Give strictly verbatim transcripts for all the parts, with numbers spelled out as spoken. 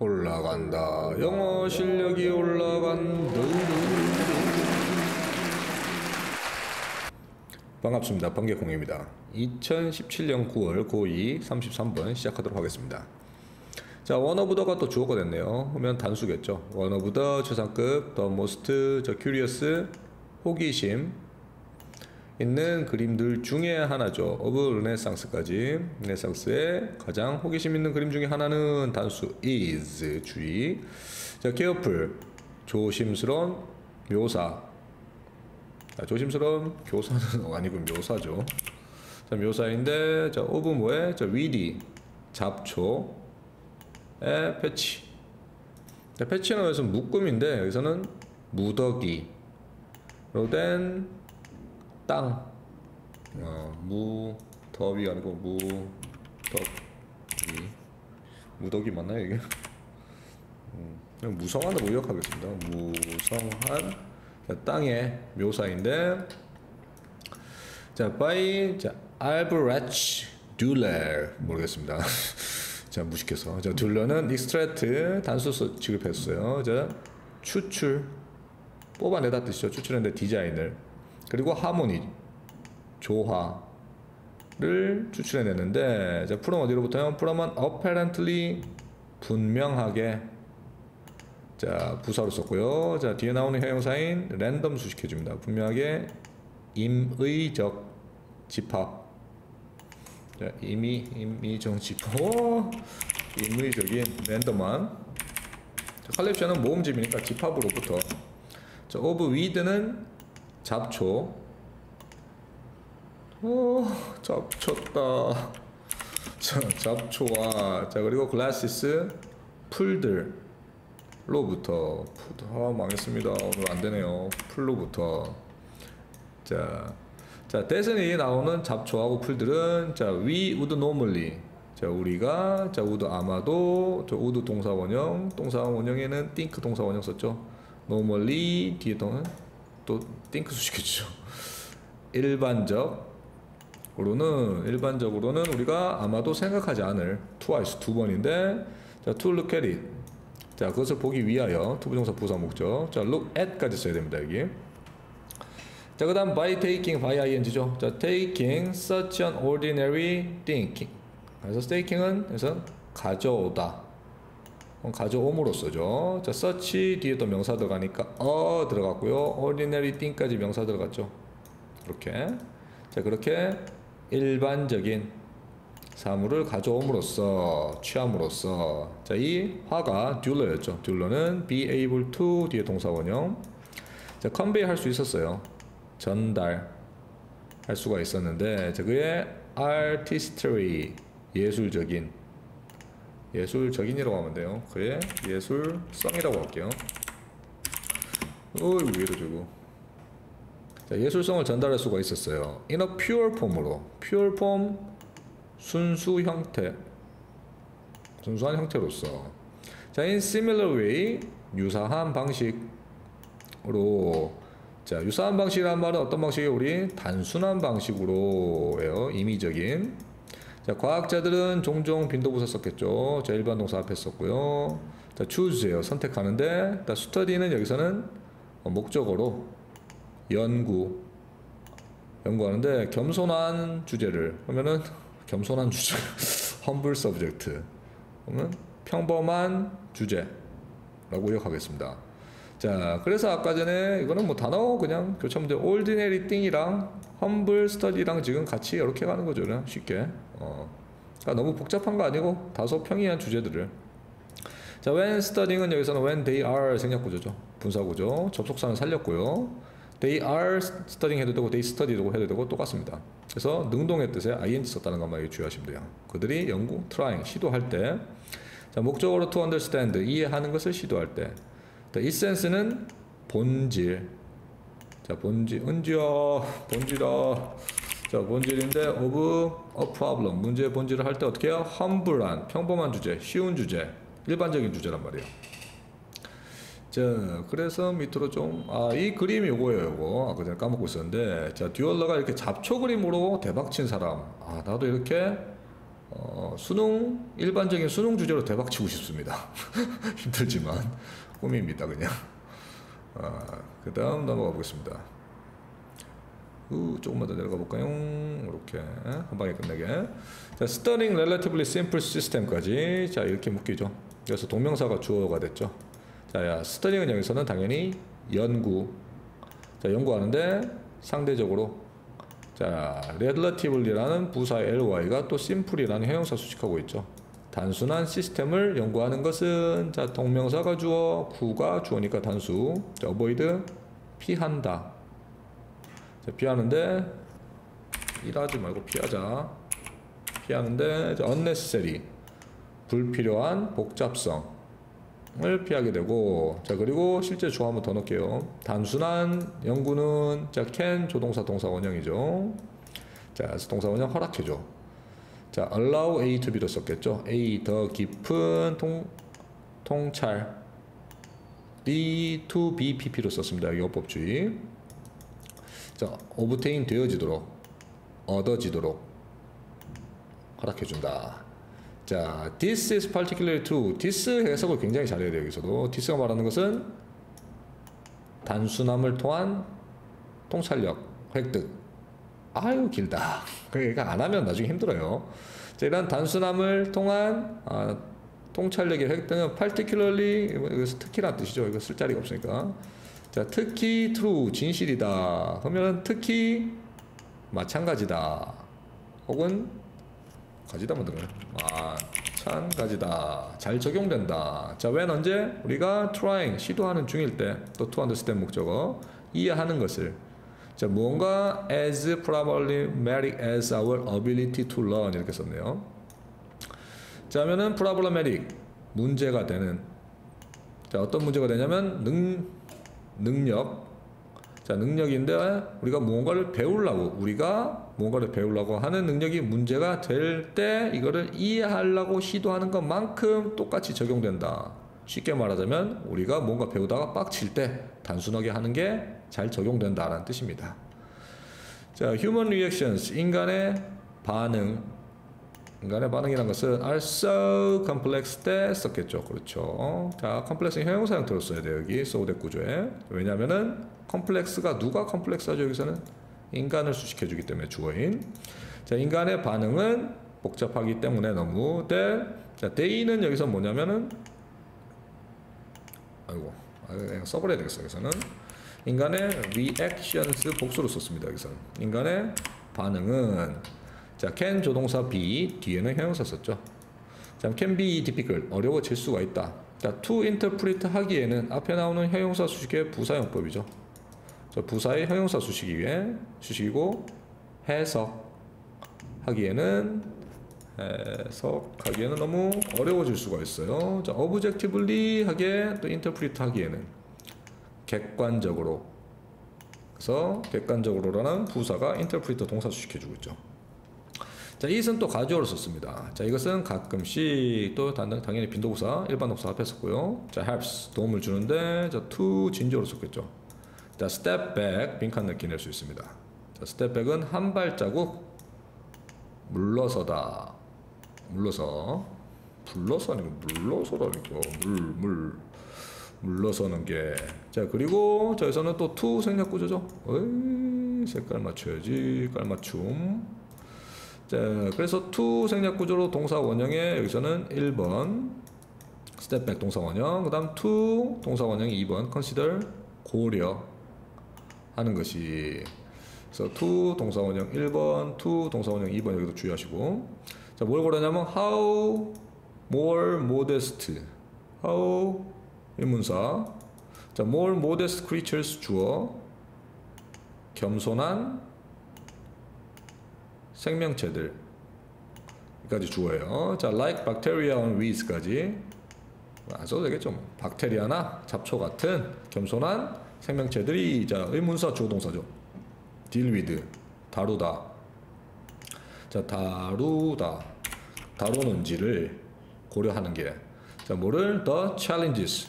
올라간다. 영어 실력이 올라간다. 반갑습니다. 번개콩입니다. 이천십칠 년 구월 고이 삼십삼 분 시작하도록 하겠습니다. 자, 원 오브 더가 또 주어가 됐네요. 그러면 단수겠죠. 원 오브 더 최상급, 더 모스트, 저 큐리어스, 호기심 있는 그림들 중에 하나죠. 오브 르네상스까지. 르네상스의 가장 호기심 있는 그림 중에 하나는 단수 is, 주의. 자, careful, 조심스러운 묘사. 자, 조심스러운 교사는 아니고 묘사죠. 자, 묘사인데, 자, 오브 뭐에? 자, 위디, 잡초에 패치. 자, 패치는 여기서 묶음인데, 여기서는 무더기로 된 땅. 어, 무더기 아니고 무더기. 무더기 맞나요, 이게? 음, 그냥 무성한으로 요약하겠습니다. 무성한 자, 땅의 묘사인데, 자, by 자, 알브레치 듈러 모르겠습니다. 자, 무식해서. 자, 듈러는 extract 단수 지급했어요. 자, 추출 뽑아내다 뜻이죠. 추출했는데 디자인을. 그리고 하모니 조화를 추출해냈는데, 자, from 어디로부터요? from은 apparently 분명하게. 자, 부사로 썼고요. 자, 뒤에 나오는 형용사인 랜덤 수식해줍니다. 분명하게 임의적 집합. 자, 임의 임의적 집합. 오, 임의적인 랜덤한. 자, 칼립션은 모음집이니까 집합으로부터. 자, of weed는 잡초. 오, 잡초다. 자, 잡초와, 자, 그리고 glasses, 풀들로부터. 아, 망했습니다. 오늘 안 되네요. 풀로부터. 자, 자, 대선이 나오는 잡초하고 풀들은, 자, we would normally. 자, 우리가, 자, would 아마도, 저 would 동사원형, 동사원형에는 think 동사원형 썼죠. normally, 뒤에 동은 또 think 수식해주죠. 일반적으로는 일반적으로는 우리가 아마도 생각하지 않을 twice 두 번인데, 자, to look at it. 자, 그것을 보기 위하여 투부정사 부사 목적. 자, look at까지 써야 됩니다, 여기. 자, 그 다음 by taking, by ing죠. 자, taking such an ordinary thing. 그래서 taking은 그래서 가져오다. 가져옴으로써죠. 자, such 뒤에 또 명사 들어가니까 어 들어갔고요. ordinary thing까지 명사 들어갔죠. 이렇게. 자, 그렇게 일반적인 사물을 가져옴으로써, 취함으로써. 자, 이 화가 듈러였죠. 듈러는 be able to 뒤에 동사원형. 자, convey 할 수 있었어요. 전달 할 수가 있었는데, 자, 그의 artistry 예술적인 예술적인이라고 하면 돼요. 그의 예술성이라고 할게요. 어이, 왜 이러죠? 자, 예술성을 전달할 수가 있었어요. in a pure form으로. pure form, 순수 형태. 순수한 형태로서. 자, in similar way, 유사한 방식으로. 자, 유사한 방식이란 말은 어떤 방식이에요? 우리 단순한 방식으로예요. 임의적인. 자, 과학자들은 종종 빈도부사 썼겠죠. 자, 일반 동사 앞에 썼고요. 자, choose예요. 선택하는데, 자, study는 여기서는 목적어로 연구, 연구하는데, 겸손한 주제를 하면은 겸손한 주제, humble subject. 그러면 평범한 주제라고 요약하겠습니다. 자, 그래서 아까 전에 이거는 뭐 단어 그냥 교차하면 돼요. ordinary thing이랑 humble study랑 지금 같이 이렇게 가는 거죠. 그냥 쉽게. 어. 그러니까 너무 복잡한 거 아니고 다소 평이한 주제들을. 자, when studying은 여기서는 when they are 생략구조죠. 분사구조. 접속사는 살렸고요. they are studying 해도 되고 they study 해도 되고 똑같습니다. 그래서 능동의 뜻에 ing 썼다는 것만 주의하시면 돼요. 그들이 연구, trying, 시도할 때. 자, 목적어로 to understand, 이해하는 것을 시도할 때. 자, essence는 본질. 자, 본질, 은지야, 본질아. 자, 본질인데, of a problem. 문제의 본질을 할 때 어떻게 해요? humble한, 평범한 주제, 쉬운 주제, 일반적인 주제란 말이에요. 자, 그래서 밑으로 좀, 아, 이 그림이 요거예요, 요거. 아까 전에 까먹고 있었는데, 자, 듀얼러가 이렇게 잡초 그림으로 대박친 사람. 아, 나도 이렇게 어, 수능 일반적인 수능 주제로 대박 치고 싶습니다. 힘들지만 꿈입니다 그냥. 아, 그 다음 넘어가 보겠습니다. 우, 조금만 더 내려가 볼까요? 이렇게 한 방에 끝내게. 자, studying relatively simple system까지 자 이렇게 묶이죠. 그래서 동명사가 주어가 됐죠. 자, 야, studying은 여기서는 당연히 연구. 자, 연구하는데 상대적으로 자, relatively라는 부사 ly가 또 simple이라는 형용사 수식하고 있죠. 단순한 시스템을 연구하는 것은 자, 동명사가 주어, 구가 주어니까 단수. 자, avoid 피한다. 자, 피하는데 일하지 말고 피하자. 피하는데 자, unnecessary 불필요한 복잡성을 피하게 되고 자 그리고 실제 주어 한번 더 넣을게요. 단순한 연구는 자 can 조동사 동사 원형이죠. 자 그래서 동사 원형 허락해줘. 자 allow A to B로 썼겠죠. A 더 깊은 통, 통찰 B to B pp로 썼습니다. 여기 어법주의. 자 obtain 되어지도록 얻어지도록 허락해준다. 자, this is particularly true. this 해석을 굉장히 잘해야 돼요. 여기서도 this가 말하는 것은 단순함을 통한 통찰력 획득. 아유 길다. 그러니까 안 하면 나중에 힘들어요. 자, 이런 단순함을 통한 아, 통찰력의 획득은 particularly 여기서 특히란 뜻이죠. 이거 쓸 자리가 없으니까. 자, 특히 true 진실이다. 그러면 특히 마찬가지다. 혹은 가지다 뭐 등을 마찬가지다. 잘 적용된다. 자, when 언제? 우리가 trying 시도하는 중일 때 또 to understand 목적어 이해하는 것을 자 무언가 as problematic as our ability to learn 이렇게 썼네요. 자 하면은 problematic 문제가 되는 자 어떤 문제가 되냐면 능 능력 자 능력인데 우리가 무언가를 배우려고 우리가 무언가를 배우려고 하는 능력이 문제가 될 때 이거를 이해하려고 시도하는 것만큼 똑같이 적용된다. 쉽게 말하자면 우리가 뭔가 배우다가 빡칠 때 단순하게 하는 게 잘 적용된다라는 뜻입니다. 자, human reactions 인간의 반응 인간의 반응이라는 것은 are so complex 때 썼겠죠. 그렇죠. 자, complex는 형용사 형태로 써야 돼요. 여기 so that 구조에. 왜냐하면은 complex가 누가 complex하죠? 여기서는 인간을 수식해 주기 때문에 주어인. 자, 인간의 반응은 복잡하기 때문에 너무 that. 자, they는 여기서 뭐냐면은 아이고, 그냥 써버려야 되겠어. 여기서는 인간의 reactions 복수로 썼습니다. 여기서는 인간의 반응은 자, can 조동사 be 뒤에는 형용사 썼죠. 자, can be difficult 어려워질 수가 있다. 자, to interpret 하기에는 앞에 나오는 형용사 수식의 부사용법이죠. 자, 부사의 형용사 수식이에 수식이고 해석 하기에는 해석하기에는 너무 어려워질 수가 있어요. 자, objectively 하기에 또 interpret 하기에는 객관적으로 그래서 객관적으로라는 부사가 interpret 동사 수식해주고 있죠. 자, it은 또 가주어로 썼습니다. 자, 이것은 가끔씩 또 당연히 빈도부사 일반 동사 앞에 썼고요. 자, helps 도움을 주는데 자, to 진주어로 썼겠죠. 자, step back 빈칸 느낌 낼 수 있습니다. 자, step back은 한 발자국 물러서다. 물러서 불러서 아니고 물러서라니까 물물 물러서는 게. 자, 그리고 저기서는 또 to 생략 구조죠. 어이, 색깔 맞춰야지. 깔맞춤. 자, 그래서 to 생략 구조로 동사 원형에 여기서는 일 번 step back 동사 원형, 그 다음 to 동사 원형이 이 번 consider 고려 하는 것이. 그래서 to 동사 원형 일 번, to 동사 원형 이 번 여기도 주의하시고. 자, 뭘 고르냐면 how more modest, how 의문사. 자, more modest creatures 주어 겸손한 생명체들 까지 주어예요. 자, like bacteria on weeds까지 안 써도 되겠죠. 뭐. 박테리아나 잡초 같은 겸손한 생명체들이 자 의문사 주어 동사죠. deal with 다루다. 자, 다루다 다루는지를 고려하는 게. 자, 뭐를 the challenges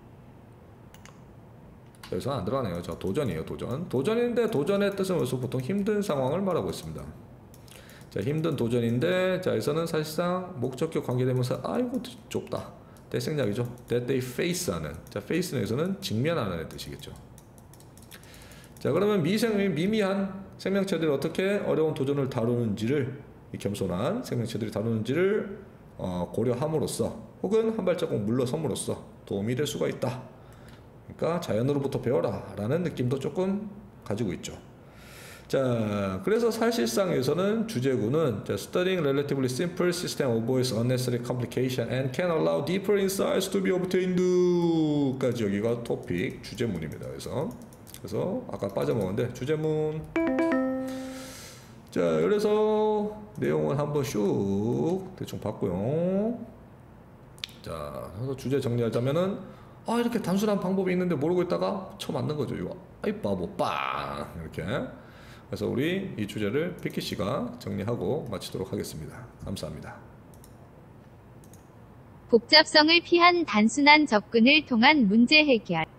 여기서 안 들어가네요. 자, 도전이에요. 도전. 도전인데 도전의 뜻은 여기서 보통 힘든 상황을 말하고 있습니다. 자, 힘든 도전인데, 자, 여기서는 사실상 목적격 관계되면서 아이고 좁다. 대생략이죠. that they face 하는. 자, face는 여기서는 직면하는 뜻이겠죠. 자, 그러면 미생, 미미한 생명체들이 어떻게 어려운 도전을 다루는지를, 이 겸손한 생명체들이 다루는지를 어, 고려함으로써 혹은 한 발자국 물러섬으로써 도움이 될 수가 있다. 그러니까 자연으로부터 배워라 라는 느낌도 조금 가지고 있죠. 자, 그래서 사실상에서는 주제구는 자, studying relatively simple system avoids unnecessary complication and can allow deeper insights to be obtained 까지 여기가 토픽 주제문입니다. 그래서 그래서 아까 빠져먹었는데 주제문. 자, 그래서 내용을 한번 슉 대충 봤고요. 자, 그래서 주제 정리하자면은 아, 이렇게 단순한 방법이 있는데 모르고 있다가 쳐맞는 거죠. 이거 아이 바보 빵 이렇게. 그래서 우리 이 주제를 피키 씨가 정리하고 마치도록 하겠습니다. 감사합니다. 복잡성을 피한 단순한 접근을 통한 문제 해결.